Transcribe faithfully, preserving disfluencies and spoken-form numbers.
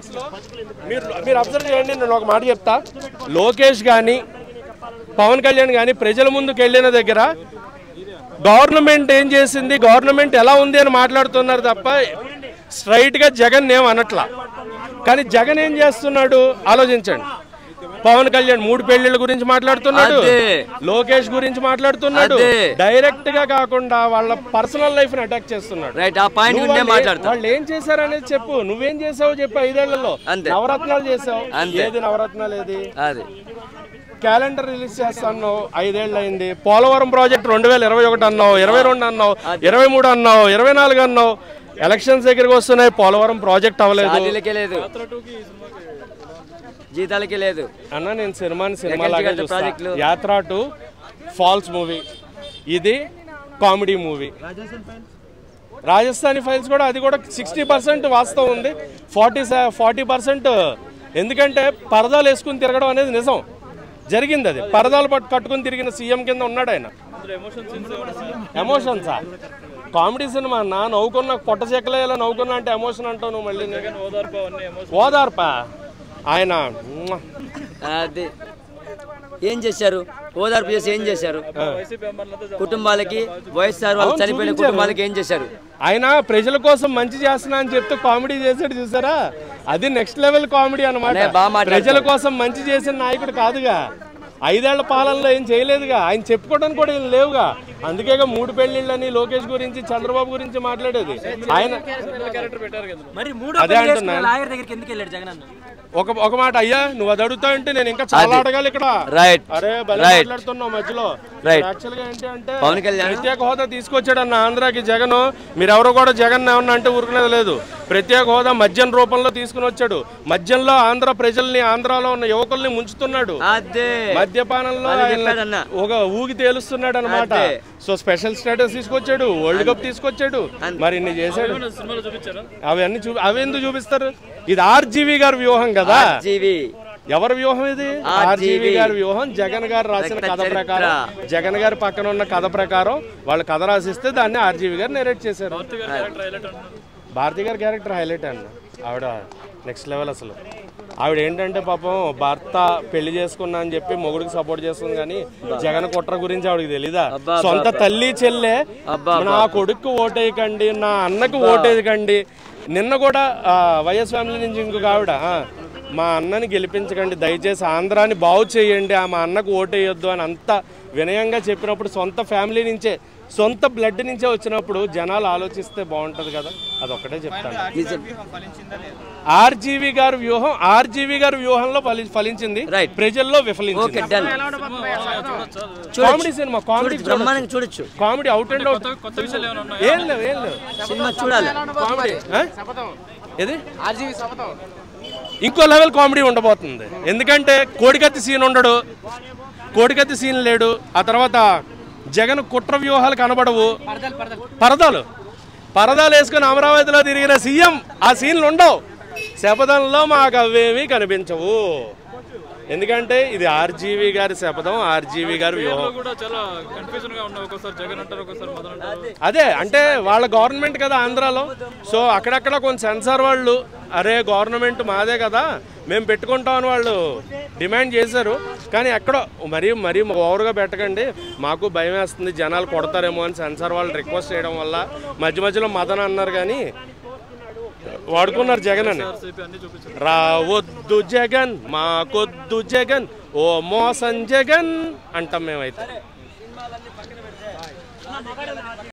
మీరు మీరు అబ్జర్వ్ చేయండి, నేను ఒక మాట చెప్తా. లోకేష్ కానీ పవన్ కళ్యాణ్ కానీ ప్రజల ముందుకు వెళ్ళిన దగ్గర గవర్నమెంట్ ఏం చేసింది, గవర్నమెంట్ ఎలా ఉంది అని మాట్లాడుతున్నారు తప్ప స్ట్రైట్గా జగన్ ఏం అనట్లా. కానీ జగన్ ఏం చేస్తున్నాడు ఆలోచించండి. పవన్ కళ్యాణ్ మూడు పెళ్లిళ్ళ గురించి మాట్లాడుతున్నాడు, లోకేష్ గురించి మాట్లాడుతున్నాడు, డైరెక్ట్ గా కాకుండా వాళ్ళ పర్సనల్ లైఫ్ ని అటాక్ చేస్తున్నాడు. వాళ్ళు ఏం చేశారు అనేది చెప్పు, నువ్వేం చేసావు చెప్పు. ఐదేళ్లలో నవరత్నాలు చేసావు, ఏది నవరత్నాలు ఏది? క్యాలెండర్ రిలీజ్ చేస్తాను, ఐదేళ్ళు అయింది. పోలవరం ప్రాజెక్ట్ రెండు వేల ఇరవై ఒకటి అన్నావు, ఇరవై రెండు అన్నావు, ఇరవై మూడు అన్నావు, ఇరవై నాలుగు అన్నావు. ఎలక్షన్స్ దగ్గరికి వస్తున్నాయి, పోలవరం ప్రాజెక్ట్ అవ్వలేదు, జీతాలకి లేదు అన్న. నేను సినిమాని సినిమాలాగా చూస్తాను. యాత్ర టు ఫాల్స్ మూవీ, ఇది కామెడీ మూవీ. రాజస్థానీ ఫైల్స్ కూడా, అది కూడా సిక్స్టీ పర్సెంట్ వాస్తవం ఉంది, ఫార్టీ ఫార్టీ పర్సెంట్ ఎందుకంటే పరదాలు వేసుకుని తిరగడం అనేది నిజం జరిగింది. అది పరదాలు పట్టు కట్టుకుని తిరిగిన సీఎం కింద ఉన్నాడు ఆయన. ఎమోషన్సా? కామెడీ సినిమా అన్న, నవ్వుకున్న పొట్ట చెక్కలేలా నవ్వుకున్నా అంటే ఎమోషన్ అంటావు నువ్వు. మళ్ళీ ఓదార్పా ఆయన అది ఏం చేశారు? ఓదార్పు చేసి ఏం చేశారు? కుటుంబాలకి, వైఎస్ఆర్ వాళ్ళు చనిపోయిన కుటుంబాలకి ఏం చేశారు? ఆయన ప్రజల కోసం మంచి చేస్తున్నా అని చెప్తూ కామెడీ చేసాడు చూసారా, అది నెక్స్ట్ లెవెల్ కామెడీ అన్నమాట. ప్రజల కోసం మంచి చేసిన నాయకుడు కాదుగా, ఐదేళ్ల పాలనలో ఏం చేయలేదుగా, ఆయన చెప్పుకోవడానికి కూడా ఏం లేవుగా. అందుకేగా మూడు పెళ్లిళ్ళని లోకేష్ గురించి, చంద్రబాబు గురించి మాట్లాడేది ఆయన. అదే అంటున్నా. ఒక ఒక మాట అయ్యా, నువ్వు అది అడుగుతా అంటే నేను ఇంకా చాలా అడగాలి ఇక్కడ. అరే మాట్లాడుతున్నావు మధ్యలో. యాక్చువల్ గా ఏంటి అంటే ప్రత్యేక హోదా తీసుకొచ్చాడు అన్న ఆంధ్రాకి జగన్. మీరెవరో కూడా జగన్ ఏమన్నా అంటే ఊరుకునేది లేదు. ప్రత్యేక హోదా మద్యం రూపంలో తీసుకుని వచ్చాడు. మద్యంలో ఆంధ్ర ప్రజల్ని, ఆంధ్రాలో ఉన్న యువకుల్ని ముంచుతున్నాడు. మద్యపానంలో ఒక ఊగి తేలుస్తున్నాడు అనమాట. సో స్పెషల్ స్టేటస్ తీసుకొచ్చాడు, వరల్డ్ కప్ తీసుకొచ్చాడు, మరి ఇన్ని చేశాడు. అవన్నీ చూ అవి ఎందుకు చూపిస్తారు? ఇది ఆర్జీవి గారి వ్యూహం కదా. ఎవరి వ్యూహం ఇది? ఆర్జీవి గారి వ్యూహం. జగన్ గారు రాసిన కథ ప్రకారం, జగన్ గారి పక్కన ఉన్న కథ ప్రకారం వాళ్ళు కథ రాసిస్తే దాన్ని ఆర్జీవి గారు నెరేట్ చేశారు. భారతి గారి క్యారెక్టర్ హైలైట్ అన్న. ఆవిడ నెక్స్ట్ లెవెల్ అసలు. ఆవిడ ఏంటంటే పాపం భర్త పెళ్లి చేసుకున్నా అని చెప్పి మొగుడికి సపోర్ట్ చేస్తుంది, కానీ జగన్ కుట్ర గురించి ఆవిడకి తెలీదా? సొంత తల్లి చెల్లె నా కొడుకు ఓటేయకండి, నా అన్నకు ఓటేయకండి. నిన్న కూడా వైఎస్ ఫ్యామిలీ నుంచి ఇంకొక ఆవిడ, మా అన్నని గెలిపించకండి దయచేసి, ఆంధ్రాని బాగు చేయండి, మా అన్నకు ఓటేయొద్దు అని అంత వినయంగా చెప్పినప్పుడు, సొంత ఫ్యామిలీ నుంచే, సొంత బ్లడ్ నుంచే వచ్చినప్పుడు జనాలు ఆలోచిస్తే బాగుంటది కదా. అదొక్కటే చెప్తాను. ఆర్జీవి గారి వ్యూహం, ఆర్జీవి గారి వ్యూహంలో ఫలించింది, ప్రజల్లో విఫలించింది. కామెడీ సినిమా, కామెడీ చూడొచ్చు, కామెడీ అవుట్ అండ్ అవుట్. ఏం లేవు ఏం లేవు సినిమా చూడాలి. కామెడీ ఏది ఇంకో లెవెల్ కామెడీ ఉండబోతుంది. ఎందుకంటే కోడికత్తి సీన్ ఉండడు, కోడికత్తి సీన్ లేడు. ఆ తర్వాత జగన్ కుట్ర వ్యూహాలు కనబడవు, పరదాలు పరదాలు వేసుకుని అమరావతిలో తిరిగిన సీఎం ఆ సీన్లు ఉండవు. శపథంలో మాకు అవేమీ కనిపించవు. ఎందుకంటే ఇది ఆర్జీవి గారి శపథం, ఆర్జీవి గారి వ్యూహం. అదే అంటే వాళ్ళ గవర్నమెంట్ కదా ఆంధ్రాలో. సో అక్కడక్కడ కొంచెం సెన్సార్ వాళ్ళు, అరే గవర్నమెంట్ మాదే కదా మేము పెట్టుకుంటామని వాళ్ళు డిమాండ్ చేశారు. కానీ ఎక్కడో మరీ మరీ ఓవర్గా పెట్టకండి, మాకు భయం వేస్తుంది, జనాలు కొడతారేమో అని సెన్సార్ వాళ్ళు రిక్వెస్ట్ చేయడం వల్ల మధ్య మధ్యలో మదన అన్నారు, కానీ వాడుకున్నారు జగన్ అని. రావద్దు జగన్ మాకొద్దు జగన్, ఓ మోసం జగన్ అంటాం మేమైతే.